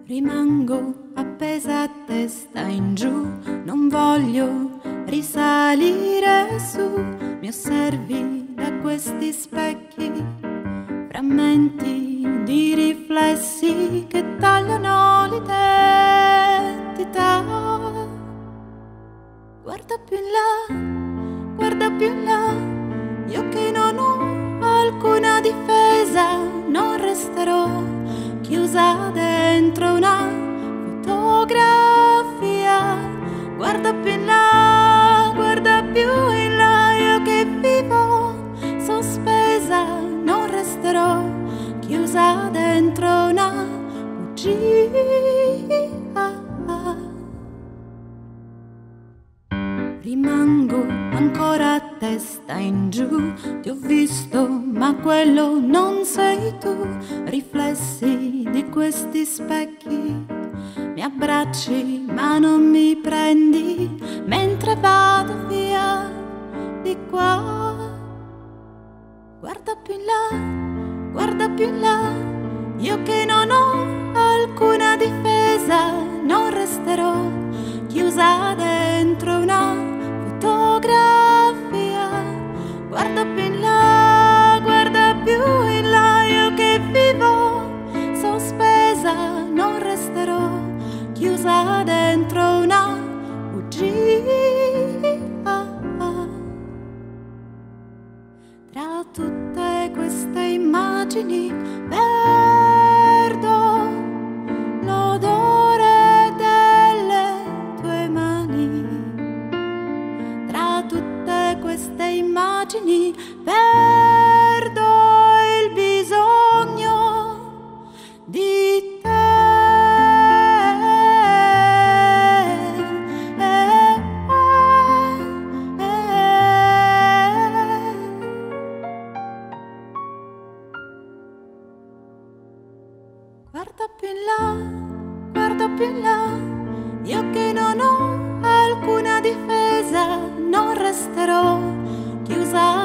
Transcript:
Rimango appesa a testa in giù, non voglio risalire su. Mi osservi da questi specchi, frammenti di riflessi che tagliano l'identità. Guarda più in là, guarda più in là, io che non ho alcuna difesa, non resterò chiusa dentro una fotografia. Guarda più in là, guarda più in là, io che vivo sospesa, non resterò chiusa dentro una bugia. Rimango ancora a testa in giù, ti ho visto ma quello non sei tu. Riflessi di questi specchi, mi abbracci ma non mi prendi mentre vado via di qua. Guarda più in là, guarda più in là, io che non ho alcuna difesa, non resterò chiusa dentro una fotografia. Guarda più in là, guarda più in là, io che vivo sospesa, non resterò chiusa dentro una bugia. Tra tutte queste immagini perdo l'odore delle tue mani. Tra tutte queste immagini perdo il bisogno di te. Guarda più in là, guarda più in là, io che non ho alcuna difesa, non resterò chiusa